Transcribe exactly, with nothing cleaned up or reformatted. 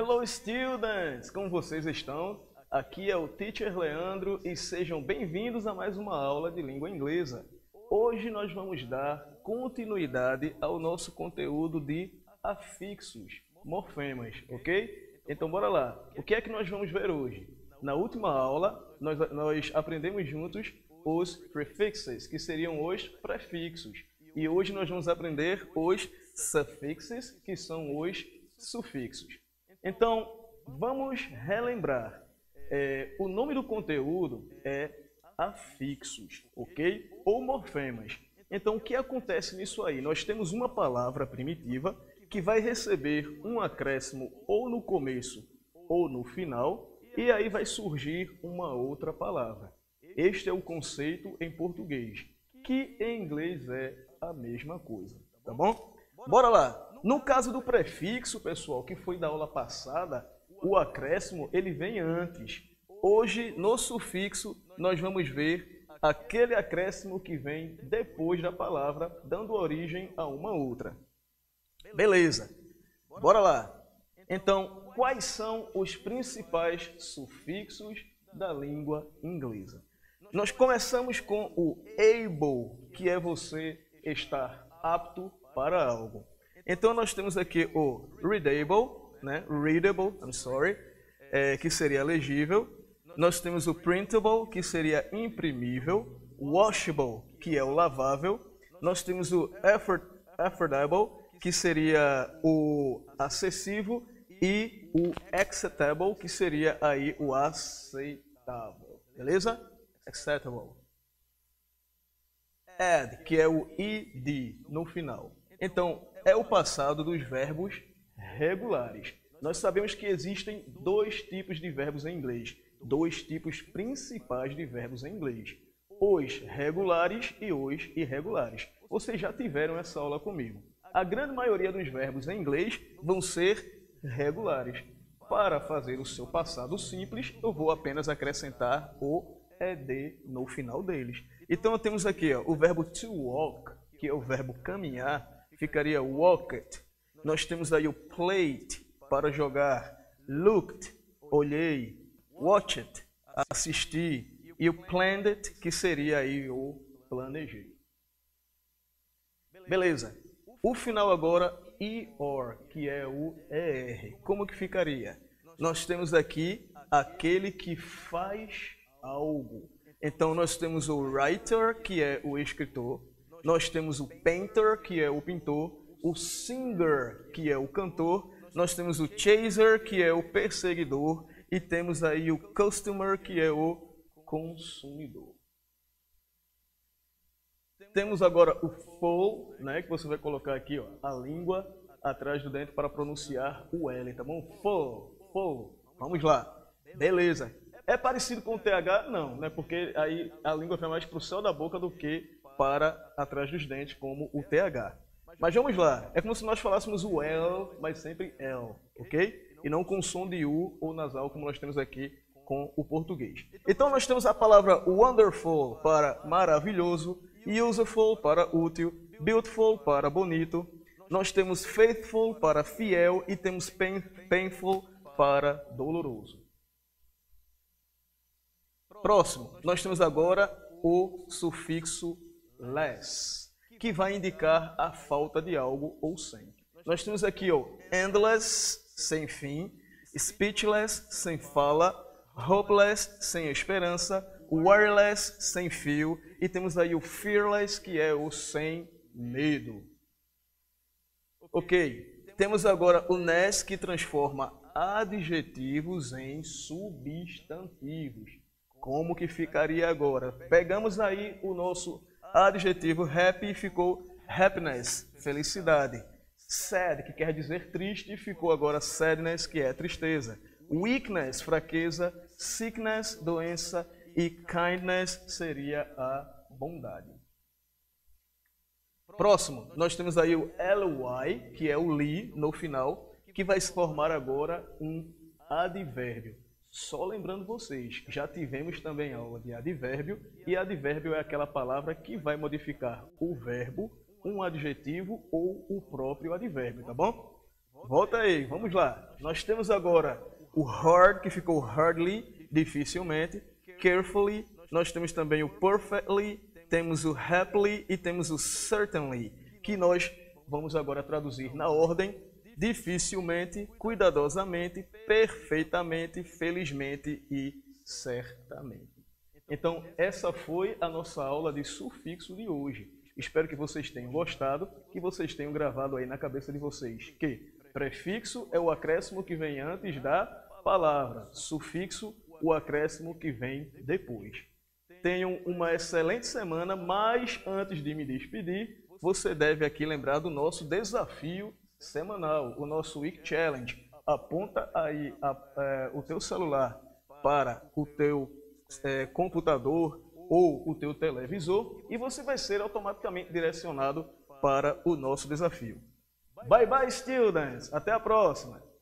Hello students! Como vocês estão? Aqui é o Teacher Leandro e sejam bem-vindos a mais uma aula de língua inglesa. Hoje nós vamos dar continuidade ao nosso conteúdo de afixos, morfemas, ok? Então bora lá. O que é que nós vamos ver hoje? Na última aula, nós, nós aprendemos juntos os prefixes, que seriam os prefixos. E hoje nós vamos aprender os suffixes, que são os sufixos. Então, vamos relembrar. É, o nome do conteúdo é afixos, ok? Ou morfemas. Então, o que acontece nisso aí? Nós temos uma palavra primitiva que vai receber um acréscimo ou no começo ou no final, e aí vai surgir uma outra palavra. Este é o conceito em português, que em inglês é a mesma coisa, tá bom? Bora lá! No caso do prefixo, pessoal, que foi da aula passada, o acréscimo ele vem antes. Hoje, no sufixo, nós vamos ver aquele acréscimo que vem depois da palavra, dando origem a uma outra. Beleza, bora lá. Então, quais são os principais sufixos da língua inglesa? Nós começamos com o able, que é você estar apto para algo. Então, nós temos aqui o readable, né? Readable, I'm sorry, é, que seria legível. Nós temos o printable, que seria imprimível. Washable, que é o lavável. Nós temos o afford, affordable, que seria o acessível. E o acceptable, que seria aí o aceitável. Beleza? Acceptable. Add, que é o id no final. Então, é o passado dos verbos regulares. Nós sabemos que existem dois tipos de verbos em inglês. Dois tipos principais de verbos em inglês. Os regulares e os irregulares. Vocês já tiveram essa aula comigo. A grande maioria dos verbos em inglês vão ser regulares. Para fazer o seu passado simples, eu vou apenas acrescentar o ed no final deles. Então, temos aqui ó, o verbo to walk, que é o verbo caminhar, ficaria walked. Nós temos aí o played, para jogar, looked, olhei, watched, assisti, e o planned, que seria aí o planejei. Beleza. O final agora, er, que é o er. Como que ficaria? Nós temos aqui aquele que faz algo. Então, nós temos o writer, que é o escritor. Nós temos o painter, que é o pintor. O singer, que é o cantor. Nós temos o chaser, que é o perseguidor. E temos aí o customer, que é o consumidor. Temos agora o full, né, que você vai colocar aqui ó, a língua atrás do dente para pronunciar o L, tá bom? Full, full. Vamos lá. Beleza. É parecido com o T H? Não, né? Porque aí a língua vai mais para o céu da boca do que para atrás dos dentes, como o T H. Mas vamos lá. É como se nós falássemos o L, mas sempre L, ok? E não com som de U ou nasal, como nós temos aqui com o português. Então nós temos a palavra wonderful para maravilhoso, useful para útil, beautiful para bonito. Nós temos faithful para fiel e temos pain, painful para doloroso. Próximo, nós temos agora o sufixo less, que vai indicar a falta de algo ou sem. Nós temos aqui o endless, sem fim, speechless, sem fala, hopeless, sem esperança, wireless, sem fio, e temos aí o fearless, que é o sem medo. Ok, temos agora o ness, que transforma adjetivos em substantivos. Como que ficaria agora? Pegamos aí o nosso adjetivo happy e ficou happiness, felicidade. Sad, que quer dizer triste, ficou agora sadness, que é tristeza. Weakness, fraqueza. Sickness, doença. E kindness seria a bondade. Próximo, nós temos aí o ly, que é o li no final, que vai se formar agora um advérbio. Só lembrando vocês, já tivemos também aula de advérbio, e advérbio é aquela palavra que vai modificar o verbo, um adjetivo ou o próprio advérbio, tá bom? Volta aí, vamos lá. Nós temos agora o hard, que ficou hardly, dificilmente. Carefully. Nós temos também o perfectly, temos o happily e temos o certainly, que nós vamos agora traduzir na ordem: dificilmente, cuidadosamente, perfeitamente, felizmente e certamente. Então, essa foi a nossa aula de sufixo de hoje. Espero que vocês tenham gostado, que vocês tenham gravado aí na cabeça de vocês que prefixo é o acréscimo que vem antes da palavra, sufixo, o acréscimo que vem depois. Tenham uma excelente semana, mas antes de me despedir, você deve aqui lembrar do nosso desafio semanal, o nosso Week Challenge. Aponta aí a, é, o teu celular para o teu é, computador ou o teu televisor e você vai ser automaticamente direcionado para o nosso desafio. Bye bye, students! Até a próxima!